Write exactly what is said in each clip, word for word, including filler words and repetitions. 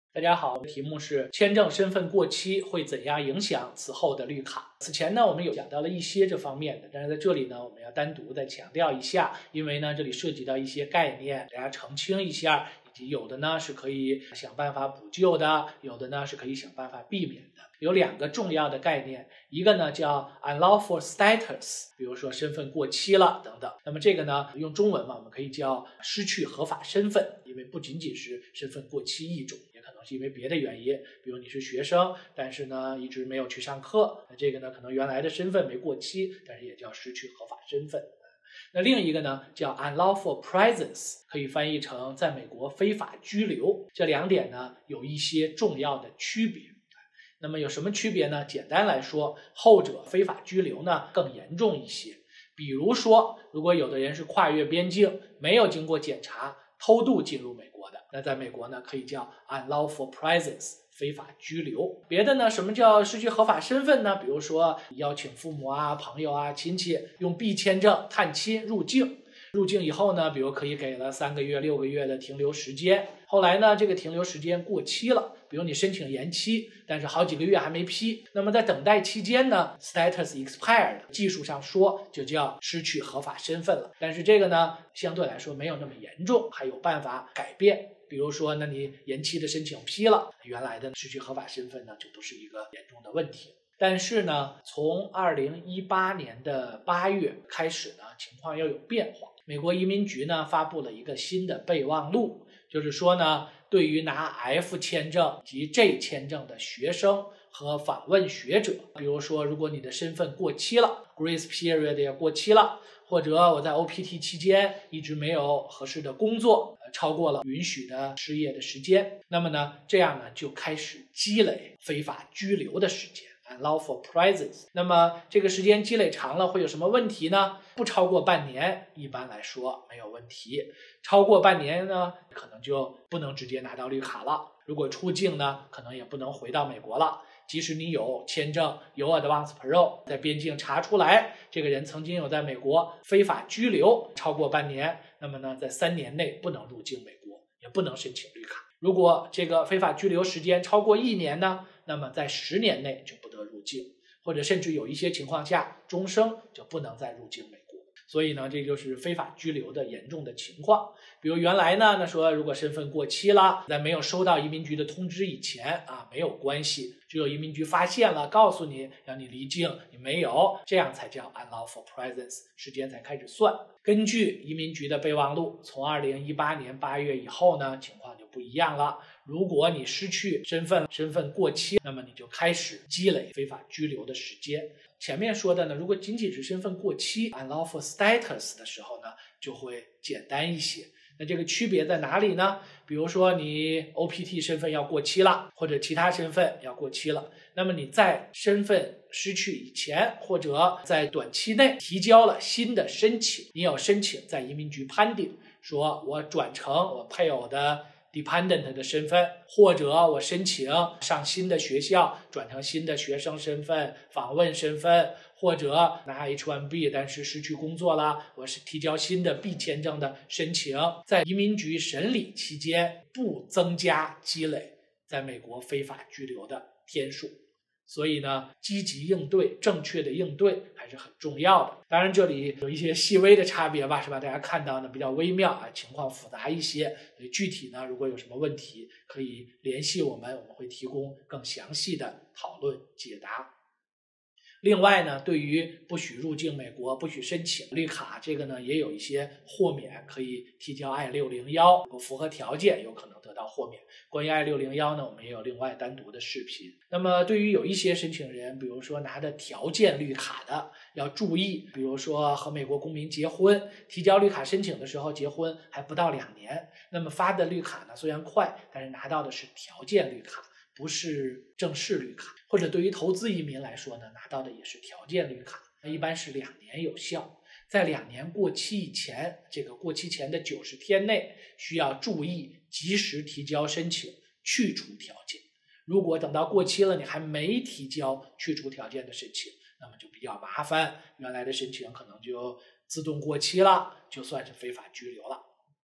大家好，题目是签证身份过期会怎样影响此后的绿卡。此前呢，我们有讲到了一些这方面的，但是在这里呢，我们要单独再强调一下，因为呢，这里涉及到一些概念，大家澄清一下，以及有的呢是可以想办法补救的，有的呢是可以想办法避免的。有两个重要的概念，一个呢叫 unlawful status， 比如说身份过期了等等。那么这个呢，用中文嘛，我们可以叫失去合法身份，因为不仅仅是身份过期一种，也可能是因为别的原因，比如你是学生，但是呢一直没有去上课，那这个呢可能原来的身份没过期，但是也叫失去合法身份。那另一个呢叫 unlawful presence， 可以翻译成在美国非法居留。这两点呢有一些重要的区别。那么有什么区别呢？简单来说，后者非法居留呢更严重一些。比如说，如果有的人是跨越边境，没有经过检查，偷渡进入美国的，那在美国呢可以叫 unlawful presence， 非法居留。别的呢，什么叫失去合法身份呢？比如说邀请父母啊、朋友啊、亲戚用 B 签证探亲入境。入境以后呢，比如可以给了三个月、六个月的停留时间，后来呢，这个停留时间过期了，比如你申请延期，但是好几个月还没批，那么在等待期间呢 ，status expired， 技术上说就叫失去合法身份了。但是这个呢，相对来说没有那么严重，还有办法改变。比如说，那你延期的申请批了，原来的失去合法身份呢，就不是一个严重的问题。但是呢，从二零一八年的八月开始呢，情况要有变化。美国移民局呢发布了一个新的备忘录，就是说呢，对于拿 F 签证及 J 签证的学生和访问学者，比如说如果你的身份过期了 ，Grace Period 也过期了，或者我在 O P T 期间一直没有合适的工作，超过了允许的失业的时间，那么呢，这样呢就开始积累非法居留的时间。unlawful presence， 那么这个时间积累长了会有什么问题呢？不超过半年，一般来说没有问题。超过半年呢，可能就不能直接拿到绿卡了。如果出境呢，可能也不能回到美国了。即使你有签证，有 advance parole， 在边境查出来这个人曾经有在美国非法居留超过半年，那么呢，在三年内不能入境美国，也不能申请绿卡。如果这个非法居留时间超过一年呢，那么在十年内就不得入境，或者甚至有一些情况下终生就不能再入境美国。所以呢，这就是非法居留的严重的情况。比如原来呢，那说如果身份过期了，在没有收到移民局的通知以前啊，没有关系，只有移民局发现了，告诉你让你离境，你没有，这样才叫 unlawful presence， 时间才开始算。根据移民局的备忘录，从二零一八年八月以后呢，情况就不一样了。如果你失去身份，身份过期，那么你就开始积累非法居留的时间。前面说的呢，如果仅仅是身份过期 unlawful status 的时候呢，就会简单一些。那这个区别在哪里呢？比如说你 O P T 身份要过期了，或者其他身份要过期了，那么你在身份失去以前，或者在短期内提交了新的申请，你要申请在移民局判定，说我转成我配偶的dependent 的身份，或者我申请上新的学校，转成新的学生身份、访问身份，或者拿 H 一 B 但是失去工作了，我是提交新的 B 签证的申请，在移民局审理期间不增加积累在美国非法居留的天数。所以呢，积极应对、正确的应对还是很重要的。当然，这里有一些细微的差别吧，是吧？大家看到呢比较微妙啊，情况复杂一些。所以具体呢，如果有什么问题，可以联系我们，我们会提供更详细的讨论解答。另外呢，对于不许入境美国、不许申请绿卡，这个呢也有一些豁免，可以提交 I 六零一， 如果符合条件，有可能得到豁免。关于 I 六零一 呢，我们也有另外单独的视频。那么对于有一些申请人，比如说拿着条件绿卡的，要注意，比如说和美国公民结婚，提交绿卡申请的时候结婚还不到两年，那么发的绿卡呢虽然快，但是拿到的是条件绿卡，不是正式绿卡。或者对于投资移民来说呢，拿到的也是条件绿卡，一般是两年有效。在两年过期以前，这个过期前的九十天内，需要注意及时提交申请，去除条件。如果等到过期了，你还没提交去除条件的申请，那么就比较麻烦，原来的申请可能就自动过期了，就算是非法居留了。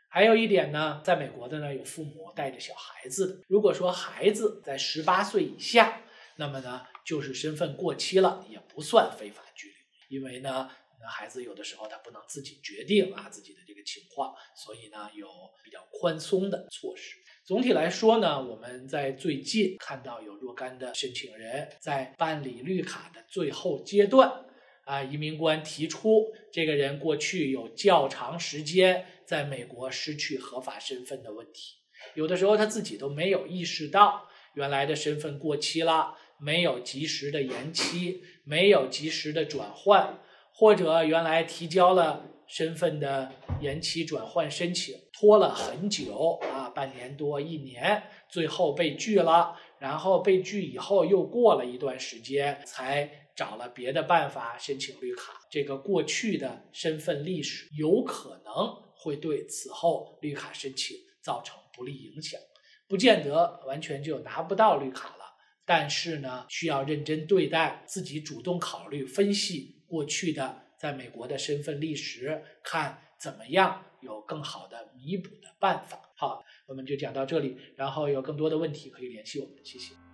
还有一点呢，在美国的呢有父母带着小孩子的，如果说孩子在十八岁以下，那么呢就是身份过期了，也不算非法拘留，因为呢孩子有的时候他不能自己决定啊自己的这个情况，所以呢有比较宽松的措施。总体来说呢，我们在最近看到有若干的申请人在办理绿卡的最后阶段啊，移民官提出这个人过去有较长时间在美国失去合法身份的问题，有的时候他自己都没有意识到原来的身份过期了，没有及时的延期，没有及时的转换，或者原来提交了身份的延期转换申请拖了很久啊，半年多一年，最后被拒了，然后被拒以后又过了一段时间才找了别的办法申请绿卡，这个过去的身份历史有可能会对此后绿卡申请造成不利影响，不见得完全就拿不到绿卡了，但是呢需要认真对待，自己主动考虑分析过去的在美国的身份历史，看怎么样有更好的弥补的办法。好，我们就讲到这里，然后有更多的问题可以联系我们，谢谢。